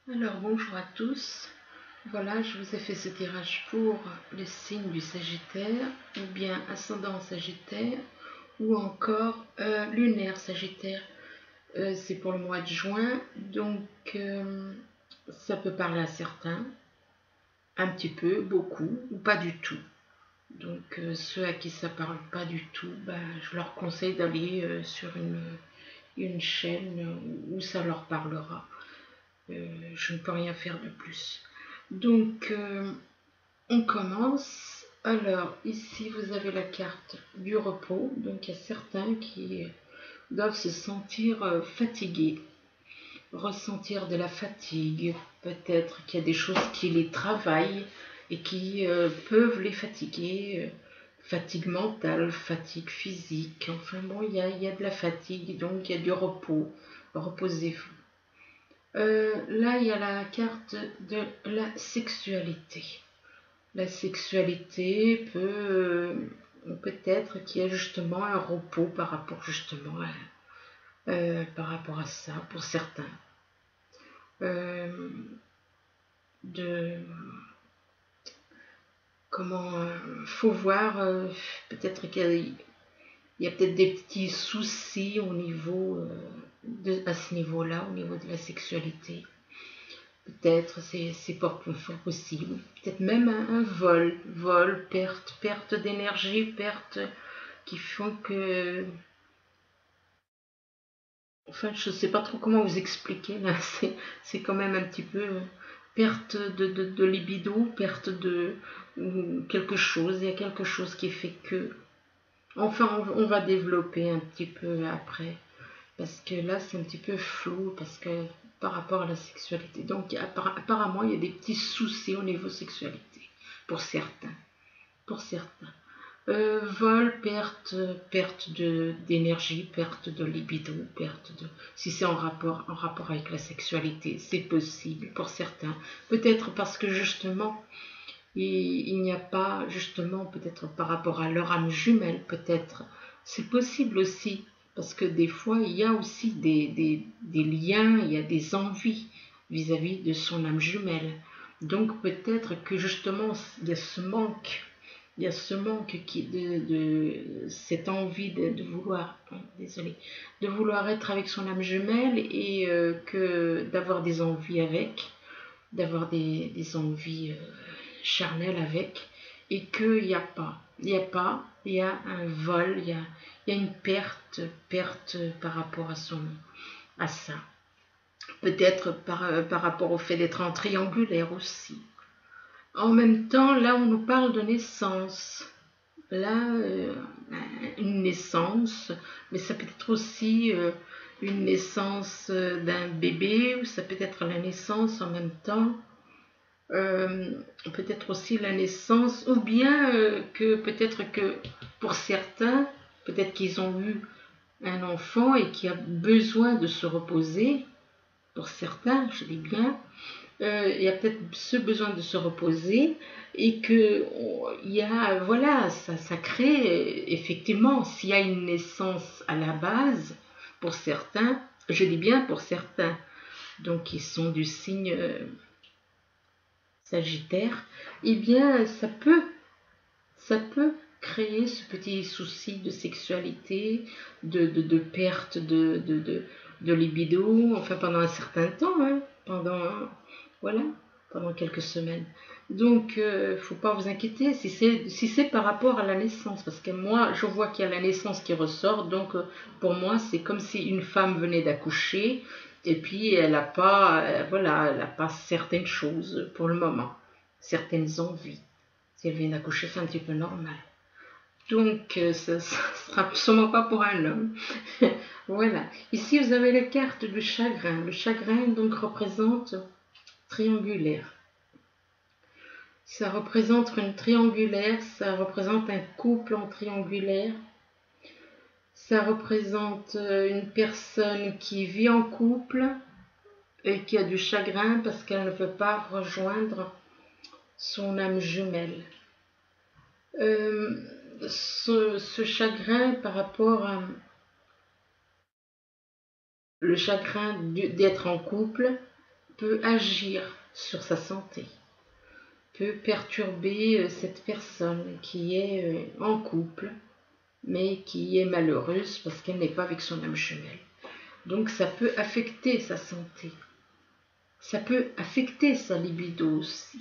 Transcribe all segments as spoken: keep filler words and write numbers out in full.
Alors bonjour à tous, voilà je vous ai fait ce tirage pour le signe du Sagittaire ou bien ascendant Sagittaire ou encore euh, lunaire Sagittaire. Euh, c'est pour le mois de juin, donc euh, ça peut parler à certains, un petit peu, beaucoup ou pas du tout. Donc euh, ceux à qui ça parle pas du tout, bah, je leur conseille d'aller euh, sur une, une chaîne où ça leur parlera. Euh, je ne peux rien faire de plus. Donc, euh, on commence. Alors, ici, vous avez la carte du repos. Donc, il y a certains qui doivent se sentir euh, fatigués, ressentir de la fatigue. Peut-être qu'il y a des choses qui les travaillent et qui euh, peuvent les fatiguer. Euh, fatigue mentale, fatigue physique. Enfin bon, il y a, il y a de la fatigue, donc il y a du repos. Reposez-vous. Euh, là, il y a la carte de la sexualité. La sexualité peut euh, peut-être qu'il y a justement un repos par rapport justement à, euh, par rapport à ça pour certains. Euh, de comment euh, faut voir euh, peut-être qu'il y a, a peut-être des petits soucis au niveau euh, de, à ce niveau-là, au niveau de la sexualité. Peut-être c'est c'est pas fort possible. Peut-être même un, un vol, vol, perte, perte d'énergie, perte qui font que. Enfin, je sais pas trop comment vous expliquer là. C'est c'est quand même un petit peu perte de, de, de libido, perte de quelque chose. Il y a quelque chose qui fait que. Enfin, on, on va développer un petit peu après. Parce que là, c'est un petit peu flou, parce que par rapport à la sexualité. Donc, apparemment, il y a des petits soucis au niveau sexualité, pour certains. Pour certains. Euh, vol, perte, perte de, d'énergie, perte de libido, perte de... Si c'est en rapport, en rapport avec la sexualité, c'est possible pour certains. Peut-être parce que justement, il, il n'y a pas, justement, peut-être par rapport à leur âme jumelle, peut-être. C'est possible aussi, parce que des fois, il y a aussi des, des, des liens, il y a des envies vis-à-vis de son âme jumelle. Donc peut-être que justement, il y a ce manque, il y a ce manque qui, de, de cette envie de, de vouloir, désolé, de vouloir être avec son âme jumelle et euh, que d'avoir des envies avec, d'avoir des, des envies euh, charnelles avec, et qu'il n'y a pas, il n'y a pas, il y a un vol, il y a, il y a une perte, perte par rapport à son, à ça. Peut-être par, euh, par rapport au fait d'être en triangulaire aussi. En même temps, là, on nous parle de naissance. Là, euh, une naissance, mais ça peut être aussi euh, une naissance euh, d'un bébé, ou ça peut être la naissance en même temps, euh, peut-être aussi la naissance, ou bien euh, que peut-être que pour certains, peut-être qu'ils ont eu un enfant et qui a besoin de se reposer, pour certains, je dis bien, euh, il y a peut-être ce besoin de se reposer et que il y a voilà ça, ça crée effectivement s'il y a une naissance à la base pour certains, je dis bien pour certains, donc ils sont du signe euh, Sagittaire, eh bien ça peut ça peut créer ce petit souci de sexualité, de, de, de perte de, de, de, de libido, enfin pendant un certain temps, hein, pendant, voilà, pendant quelques semaines. Donc, il euh, ne faut pas vous inquiéter si c'est si c'est par rapport à la naissance, parce que moi, je vois qu'il y a la naissance qui ressort, donc euh, pour moi, c'est comme si une femme venait d'accoucher, et puis elle n'a pas, euh, voilà, elle n'a pas certaines choses pour le moment, certaines envies. Si elle vient d'accoucher, c'est un petit peu normal. Donc, euh, ce ne sera sûrement pas pour un homme. Voilà. Ici, vous avez la carte du chagrin. Le chagrin, donc, représente triangulaire. Ça représente une triangulaire, ça représente un couple en triangulaire. Ça représente une personne qui vit en couple et qui a du chagrin parce qu'elle ne veut pas rejoindre son âme jumelle. Euh, ce, ce chagrin par rapport à le chagrin d'être en couple, peut agir sur sa santé, peut perturber cette personne qui est en couple, mais qui est malheureuse parce qu'elle n'est pas avec son âme jumelle. Donc ça peut affecter sa santé. Ça peut affecter sa libido aussi.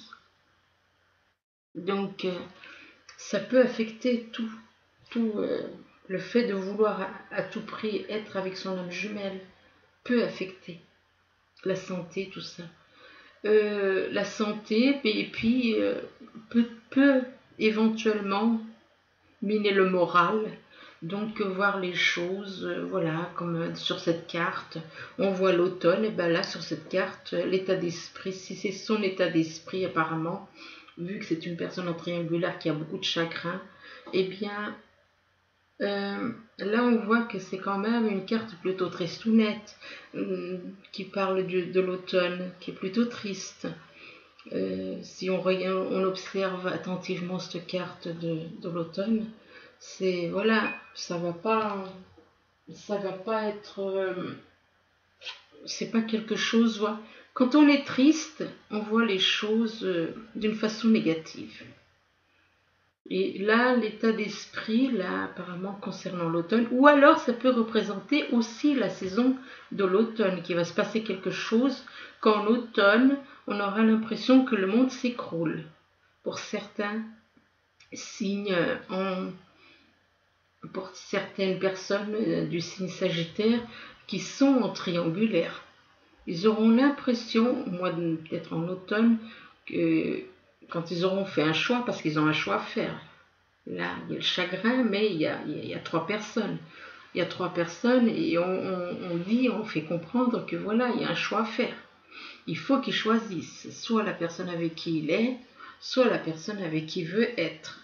Donc euh, ça peut affecter tout. tout euh, le fait de vouloir à, à tout prix être avec son âme jumelle peut affecter la santé, tout ça. Euh, la santé, et puis euh, peut, peut éventuellement miner le moral. Donc voir les choses, euh, voilà, comme sur cette carte, on voit l'automne, et bien là sur cette carte, l'état d'esprit, si c'est son état d'esprit apparemment, vu que c'est une personne en triangulaire qui a beaucoup de chagrin, eh bien euh, là on voit que c'est quand même une carte plutôt tristounette, euh, qui parle du, de l'automne, qui est plutôt triste. Euh, si on, regarde, on observe attentivement cette carte de, de l'automne, c'est voilà, ça va pas, ça va pas être, euh, c'est pas quelque chose. Voilà. Quand on est triste, on voit les choses euh, d'une façon négative. Et là, l'état d'esprit, là, apparemment concernant l'automne, ou alors ça peut représenter aussi la saison de l'automne, qu'il va se passer quelque chose qu'en automne, on aura l'impression que le monde s'écroule. Pour certains signes, en, pour certaines personnes du signe Sagittaire qui sont en triangulaire, ils auront l'impression, moi peut-être en automne, que quand ils auront fait un choix, parce qu'ils ont un choix à faire, là il y a le chagrin, mais il y a, il y a trois personnes. Il y a trois personnes et on, on, on dit, on fait comprendre que voilà, il y a un choix à faire. Il faut qu'ils choisissent soit la personne avec qui il est, soit la personne avec qui il veut être.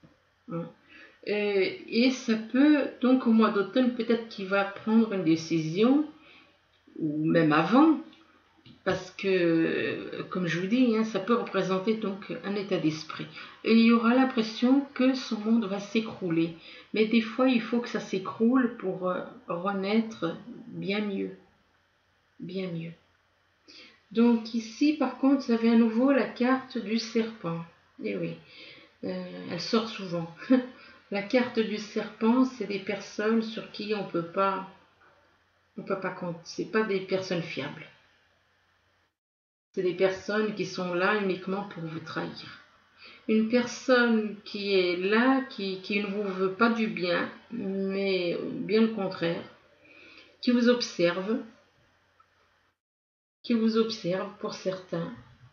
Et, et ça peut, donc au mois d'automne, peut-être qu'il va prendre une décision, ou même avant, parce que, comme je vous dis, hein, ça peut représenter donc un état d'esprit. Et il y aura l'impression que son monde va s'écrouler. Mais des fois, il faut que ça s'écroule pour euh, renaître bien mieux. Bien mieux. Donc ici, par contre, vous avez à nouveau la carte du serpent. Et oui, euh, elle sort souvent. La carte du serpent, c'est des personnes sur qui on peut pas, on peut pas compter. C'est pas des personnes fiables. C'est des personnes qui sont là uniquement pour vous trahir. Une personne qui est là, qui, qui ne vous veut pas du bien, mais bien le contraire, qui vous observe, qui vous observe pour certains.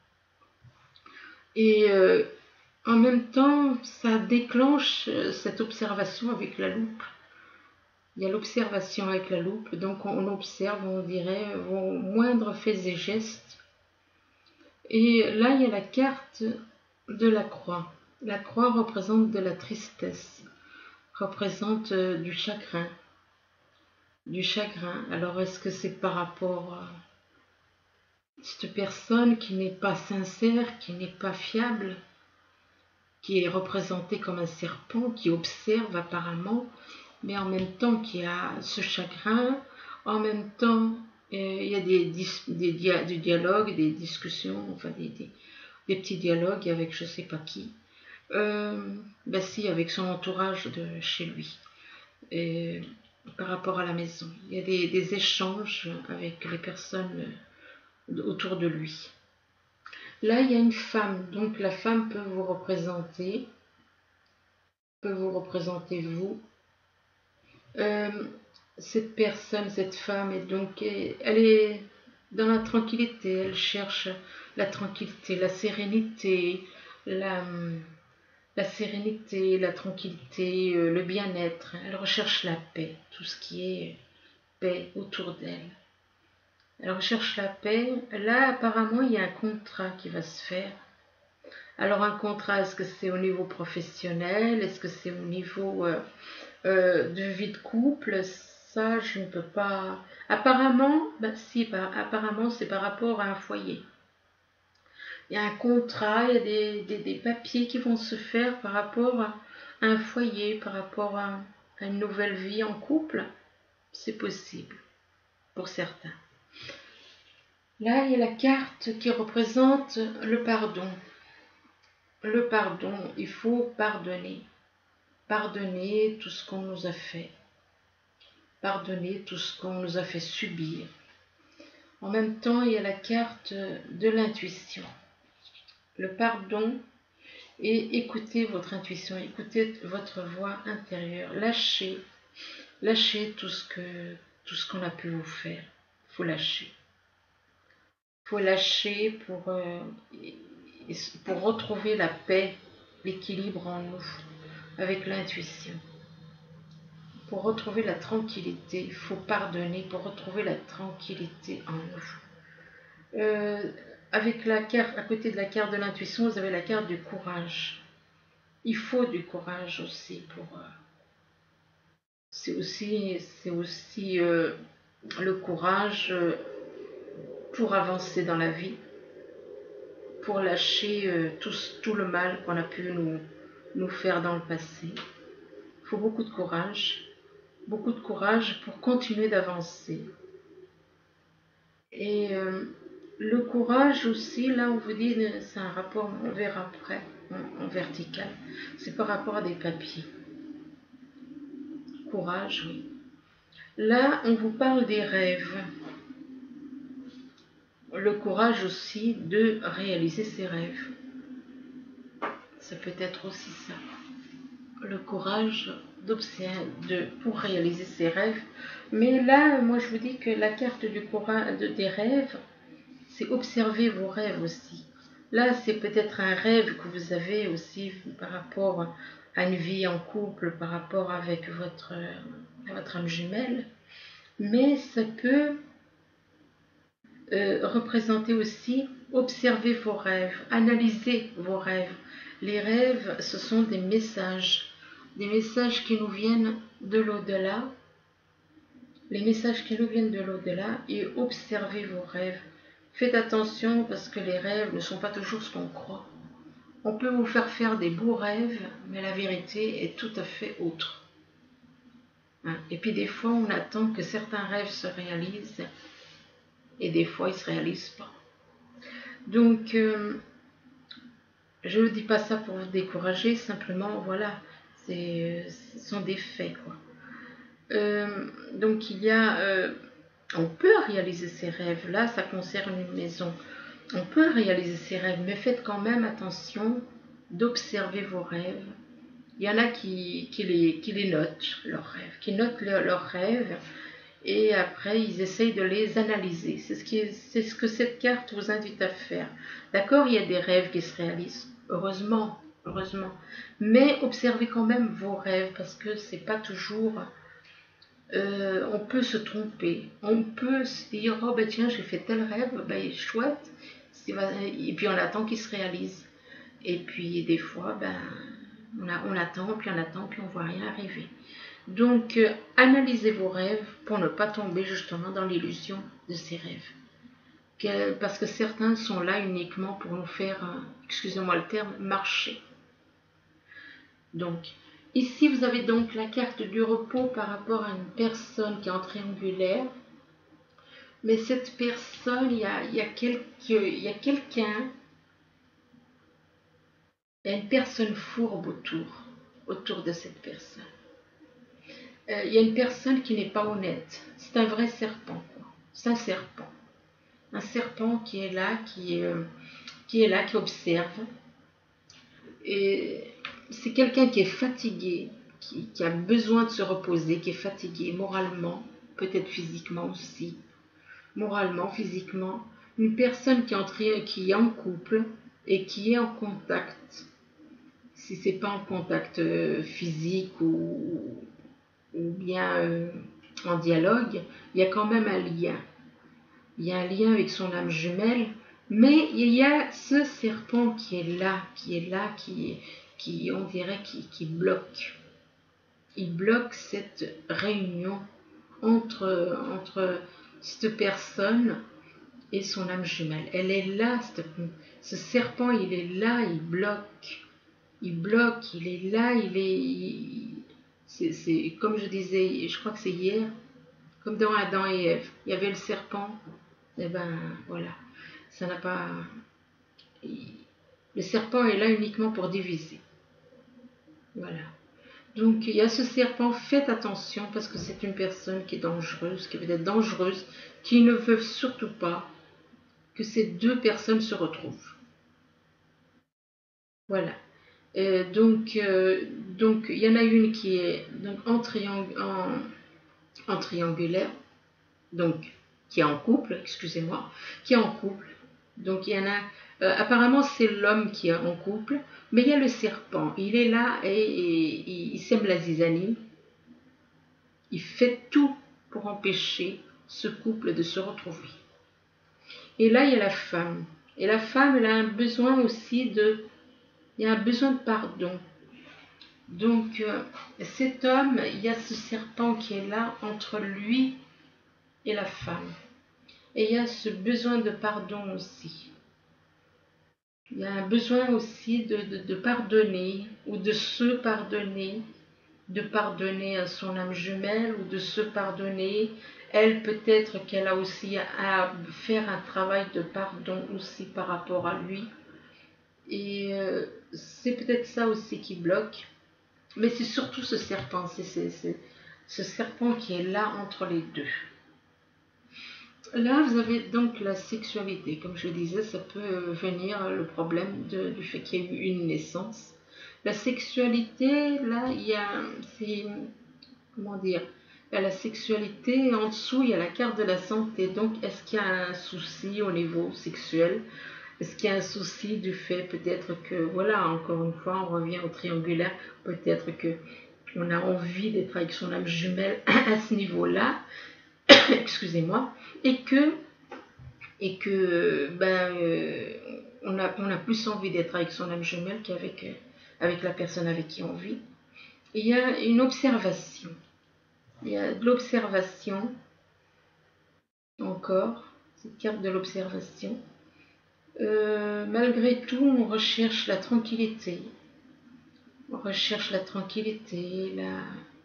Et euh, en même temps, ça déclenche cette observation avec la loupe. Il y a l'observation avec la loupe, donc on observe, on dirait, vos moindres faits et gestes. Et là, il y a la carte de la croix. La croix représente de la tristesse, représente euh, du chagrin. Du chagrin. Alors, est-ce que c'est par rapport à cette personne qui n'est pas sincère, qui n'est pas fiable, qui est représentée comme un serpent, qui observe apparemment, mais en même temps qui a ce chagrin, en même temps euh, il y a des, des, dia, des dialogues, des discussions, enfin des, des, des petits dialogues avec je sais pas qui, euh, ben si, avec son entourage de chez lui, et, par rapport à la maison. Il y a des, des échanges avec les personnes autour de lui. Là, il y a une femme, donc la femme peut vous représenter, peut vous représenter vous. Euh, cette personne, cette femme, est donc, elle est dans la tranquillité, elle cherche la tranquillité, la sérénité, la, la sérénité, la tranquillité, le bien-être. Elle recherche la paix, tout ce qui est paix autour d'elle. Elle recherche la paix. Là, apparemment, il y a un contrat qui va se faire. Alors, un contrat, est-ce que c'est au niveau professionnel? Est-ce que c'est au niveau euh, euh, de vie de couple? Ça, je ne peux pas... Apparemment, ben, si, bah, apparemment, c'est par rapport à un foyer. Il y a un contrat, il y a des, des, des papiers qui vont se faire par rapport à un foyer, par rapport à, à une nouvelle vie en couple. C'est possible, pour certains. Là, il y a la carte qui représente le pardon. Le pardon, il faut pardonner. Pardonner tout ce qu'on nous a fait. Pardonner tout ce qu'on nous a fait subir. En même temps, il y a la carte de l'intuition. Le pardon et écoutez votre intuition, écoutez votre voix intérieure. Lâchez, lâchez tout ce que tout ce qu'on a pu vous faire. Il faut lâcher. Il faut lâcher pour, euh, pour retrouver la paix, l'équilibre en nous, avec l'intuition. Pour retrouver la tranquillité, il faut pardonner pour retrouver la tranquillité en nous. Euh, avec la carte, à côté de la carte de l'intuition, vous avez la carte du courage. Il faut du courage aussi pour. Euh, c'est aussi, c'est aussi euh, le courage euh, pour avancer dans la vie, pour lâcher euh, tout, tout le mal qu'on a pu nous, nous faire dans le passé. Il faut beaucoup de courage. Beaucoup de courage pour continuer d'avancer. Et euh, le courage aussi, là on vous dit, c'est un rapport, on verra après, en, en vertical. C'est par rapport à des papiers. Courage, oui. Là, on vous parle des rêves. Le courage aussi de réaliser ses rêves. Ça peut être aussi ça. Le courage d'observer, de, pour réaliser ses rêves. Mais là, moi je vous dis que la carte du courage, de, des rêves, c'est observer vos rêves aussi. Là, c'est peut-être un rêve que vous avez aussi par rapport à une vie en couple, par rapport avec votre, votre âme jumelle. Mais ça peut euh, représenter aussi observer vos rêves, analyser vos rêves. Les rêves, ce sont des messages, des messages qui nous viennent de l'au-delà, les messages qui nous viennent de l'au-delà, et observez vos rêves. Faites attention parce que les rêves ne sont pas toujours ce qu'on croit. On peut vous faire faire des beaux rêves, mais la vérité est tout à fait autre. Hein? Et puis des fois, on attend que certains rêves se réalisent, et des fois, ils ne se réalisent pas. Donc, euh, je ne dis pas ça pour vous décourager, simplement, voilà, c'est, ce sont des faits, quoi. Euh, donc, il y a... Euh, on peut réaliser ces rêves, là, ça concerne une maison. On peut réaliser ses rêves, mais faites quand même attention d'observer vos rêves. Il y en a qui, qui, les, qui les notent, leurs rêves, qui notent leurs, leurs rêves, et après ils essayent de les analyser. C'est ce, qui est, c'est ce que cette carte vous invite à faire. D'accord, il y a des rêves qui se réalisent, heureusement, heureusement. Mais observez quand même vos rêves, parce que c'est pas toujours... Euh, on peut se tromper, on peut se dire, oh ben tiens, j'ai fait tel rêve, ben chouette, et puis on attend qu'il se réalise. Et puis des fois, ben, on, a, on attend, puis on attend, puis on ne voit rien arriver. Donc, euh, analysez vos rêves pour ne pas tomber justement dans l'illusion de ces rêves. Que, parce que certains sont là uniquement pour nous faire, euh, excusez-moi le terme, marcher. Donc, ici, vous avez donc la carte du repos par rapport à une personne qui est en triangulaire. Mais cette personne, il y a, il y a, quelque, il y a quelqu'un, il y a une personne fourbe autour, autour de cette personne. Euh, il y a une personne qui n'est pas honnête. C'est un vrai serpent, quoi. C'est un serpent. Un serpent qui est là, qui, euh, qui est là, qui observe. Et c'est quelqu'un qui est fatigué, qui, qui a besoin de se reposer, qui est fatigué moralement, peut-être physiquement aussi. Moralement, physiquement. Une personne qui est, entrée, qui est en couple et qui est en contact. Si ce n'est pas en contact euh, physique ou, ou bien euh, en dialogue, il y a quand même un lien. Il y a un lien avec son âme jumelle, mais il y a ce serpent qui est là, qui est là, qui, qui on dirait, qui, qui bloque. Il bloque cette réunion entre, entre cette personne et son âme jumelle. Elle est là, cette, ce serpent, il est là, il bloque. Il bloque, il est là, il est... Il, c'est, c'est, comme je disais, je crois que c'est hier, comme dans Adam et Ève, il y avait le serpent eh ben voilà, ça n'a pas... Le serpent est là uniquement pour diviser. Voilà. Donc il y a ce serpent, faites attention parce que c'est une personne qui est dangereuse, qui peut être dangereuse, qui ne veut surtout pas que ces deux personnes se retrouvent. Voilà. Euh, donc, euh, donc il y en a une qui est donc en, triang en, en triangulaire, donc qui est en couple, excusez-moi, qui est en couple. Donc il y en a, euh, apparemment c'est l'homme qui est en couple, mais il y a le serpent. Il est là et, et, et il sème la zizanie. Il fait tout pour empêcher ce couple de se retrouver. Et là il y a la femme. Et la femme, elle a un besoin aussi de, il y a un besoin de pardon. Donc euh, cet homme, il y a ce serpent qui est là entre lui et la femme. Et il y a ce besoin de pardon aussi. Il y a un besoin aussi de, de, de pardonner ou de se pardonner, de pardonner à son âme jumelle ou de se pardonner. Elle, peut-être qu'elle a aussi à faire un travail de pardon aussi par rapport à lui. Et euh, c'est peut-être ça aussi qui bloque. Mais c'est surtout ce serpent, c'est, c'est, c'est ce serpent qui est là entre les deux. Là, vous avez donc la sexualité. Comme je disais, ça peut venir le problème de, du fait qu'il y ait eu une naissance. La sexualité, là, il y a, c'est, comment dire, il y a la sexualité, en dessous, il y a la carte de la santé. Donc, est-ce qu'il y a un souci au niveau sexuel? Est-ce qu'il y a un souci du fait peut-être que, voilà, encore une fois, on revient au triangulaire, peut-être que on a envie d'être avec son âme jumelle à ce niveau-là, excusez-moi, et que, et que ben, euh, on, a, on a plus envie d'être avec son âme jumelle qu'avec euh, avec la personne avec qui on vit. Et il y a une observation. Il y a de l'observation, encore, cette carte de l'observation. Euh, malgré tout, on recherche la tranquillité. On recherche la tranquillité, la,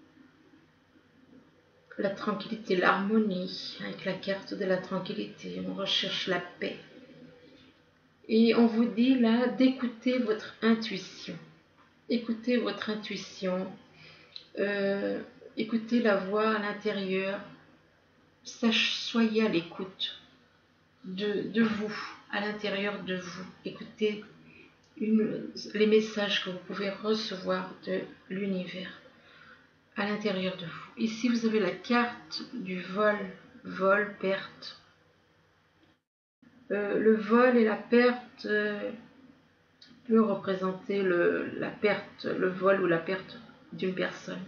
la tranquillité, l'harmonie, avec la carte de la tranquillité. On recherche la paix. Et on vous dit là d'écouter votre intuition. Écoutez votre intuition. Euh, écoutez la voix à l'intérieur. Soyez à l'écoute de, de vous, à l'intérieur de vous. Écoutez une, les messages que vous pouvez recevoir de l'univers à l'intérieur de vous. Ici, vous avez la carte du vol, vol, perte. Euh, le vol et la perte euh, peut représenter le, la perte, le vol ou la perte d'une personne.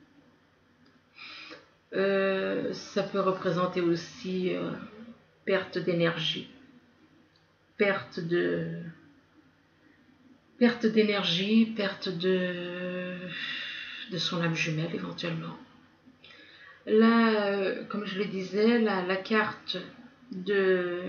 Euh, ça peut représenter aussi euh, perte d'énergie, perte de perte d'énergie, perte de de son âme jumelle éventuellement. Là, euh, comme je le disais, la, la carte de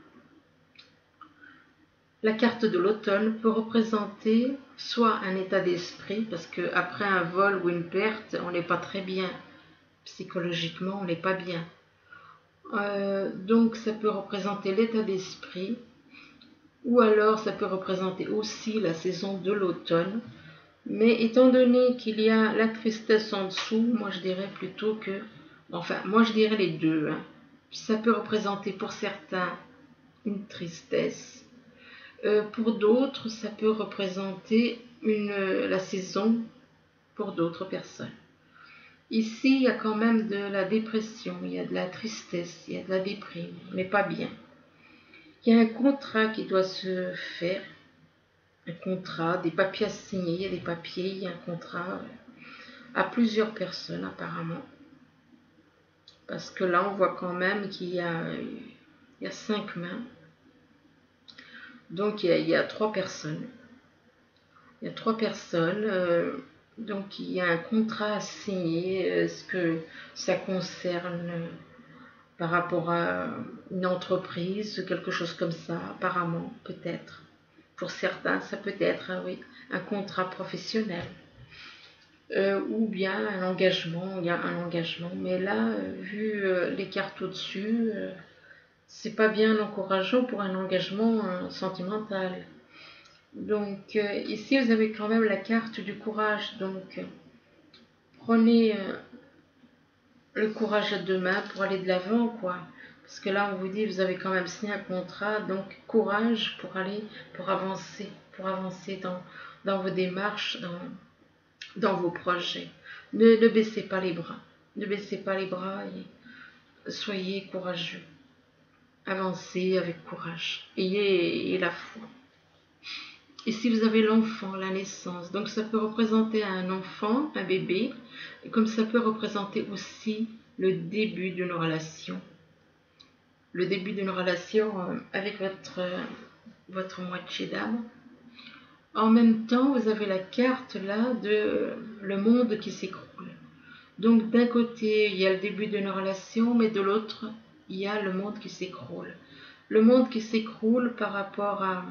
la carte de l'automne peut représenter soit un état d'esprit, parce qu'après un vol ou une perte, on n'est pas très bien. Psychologiquement, on n'est pas bien. Euh, donc, ça peut représenter l'état d'esprit, ou alors ça peut représenter aussi la saison de l'automne. Mais étant donné qu'il y a la tristesse en dessous, moi je dirais plutôt que, enfin, moi je dirais les deux. Hein. Ça peut représenter pour certains une tristesse. Euh, pour d'autres, ça peut représenter une, la saison pour d'autres personnes. Ici, il y a quand même de la dépression, il y a de la tristesse, il y a de la déprime, mais pas bien. Il y a un contrat qui doit se faire, un contrat, des papiers à signer, il y a des papiers, il y a un contrat à plusieurs personnes apparemment. Parce que là, on voit quand même qu'il y a, il y a cinq mains. Donc, il y a, il y a trois personnes. Il y a trois personnes. Euh, donc, il y a un contrat à signer. Est-ce que ça concerne euh, par rapport à une entreprise, quelque chose comme ça, apparemment, peut-être. Pour certains, ça peut être, ah oui, un contrat professionnel. Euh, ou bien un engagement, il y a un engagement. Mais là, euh, vu euh, les cartes au-dessus, euh, c'est pas bien encourageant pour un engagement euh, sentimental. Donc euh, ici vous avez quand même la carte du courage, donc euh, prenez euh, le courage à deux mains pour aller de l'avant, quoi. Parce que là on vous dit vous avez quand même signé un contrat, donc courage pour aller, pour avancer, pour avancer dans, dans vos démarches, dans, dans vos projets. Ne, ne baissez pas les bras, ne baissez pas les bras et soyez courageux. Avancez avec courage, ayez, ayez la foi. Et si vous avez l'enfant, la naissance, donc ça peut représenter un enfant, un bébé, comme ça peut représenter aussi le début d'une relation. Le début d'une relation avec votre, votre moitié d'âme. En même temps, vous avez la carte là de le monde qui s'écroule. Donc d'un côté, il y a le début d'une relation, mais de l'autre, il y a le monde qui s'écroule. Le monde qui s'écroule par rapport à...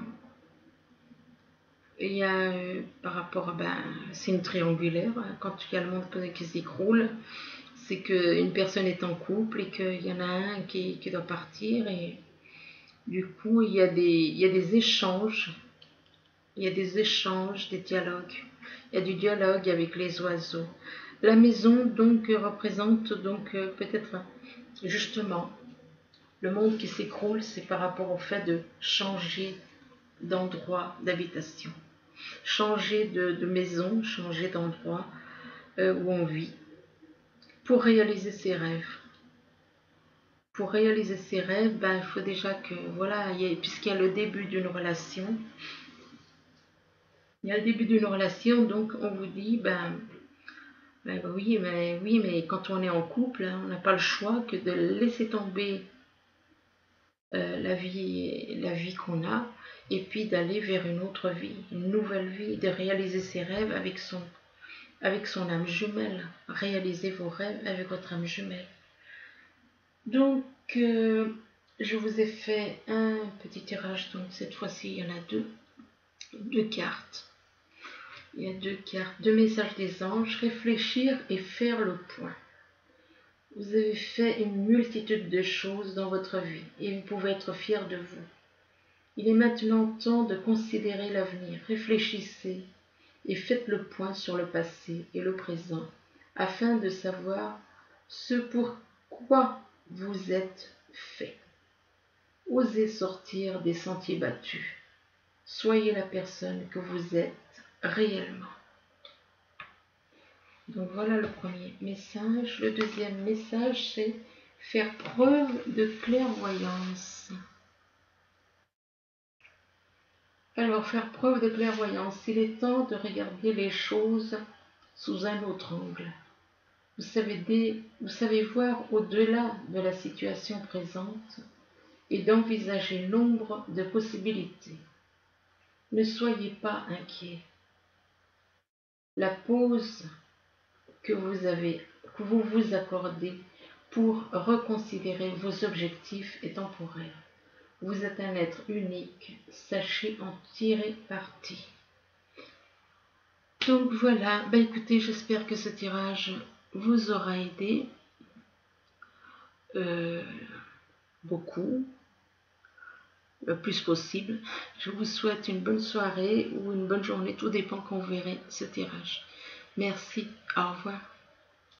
Il y a euh, par rapport à... Ben, c'est une triangulaire. Quand il y a le monde qui s'écroule, c'est qu'une personne est en couple et qu'il y en a un qui, qui doit partir. Et du coup, il y a des, il y a des échanges. Il y a des échanges, des dialogues. Il y a du dialogue avec les oiseaux. La maison, donc, représente donc euh, peut-être justement le monde qui s'écroule, c'est par rapport au fait de changer d'endroit d'habitation, changer de, de maison, changer d'endroit euh, où on vit, pour réaliser ses rêves. Pour réaliser ses rêves, ben, il faut déjà que, voilà, puisqu'il y a le début d'une relation, il y a le début d'une relation, donc on vous dit, ben, ben oui, mais, oui, mais quand on est en couple, hein, on n'a pas le choix que de laisser tomber euh, la vie, la vie qu'on a, et puis d'aller vers une autre vie, une nouvelle vie, de réaliser ses rêves avec son, avec son âme jumelle. Réaliser vos rêves avec votre âme jumelle. Donc, euh, je vous ai fait un petit tirage, donc cette fois-ci, il y en a deux, deux cartes. Il y a deux cartes, deux messages des anges, réfléchir et faire le point. Vous avez fait une multitude de choses dans votre vie et vous pouvez être fiers de vous. Il est maintenant temps de considérer l'avenir. Réfléchissez et faites le point sur le passé et le présent afin de savoir ce pour quoi vous êtes fait. Osez sortir des sentiers battus. Soyez la personne que vous êtes réellement. Donc voilà le premier message. Le deuxième message, c'est faire preuve de clairvoyance. Alors, faire preuve de clairvoyance, il est temps de regarder les choses sous un autre angle. Vous savez, des, vous savez voir au-delà de la situation présente et d'envisager nombre de possibilités. Ne soyez pas inquiets. La pause que vous avez, que vous vous accordez pour reconsidérer vos objectifs est temporaire. Vous êtes un être unique, sachez en tirer parti. Donc voilà, bah écoutez, j'espère que ce tirage vous aura aidé euh, beaucoup, le plus possible. Je vous souhaite une bonne soirée ou une bonne journée, tout dépend quand vous verrez ce tirage. Merci, au revoir.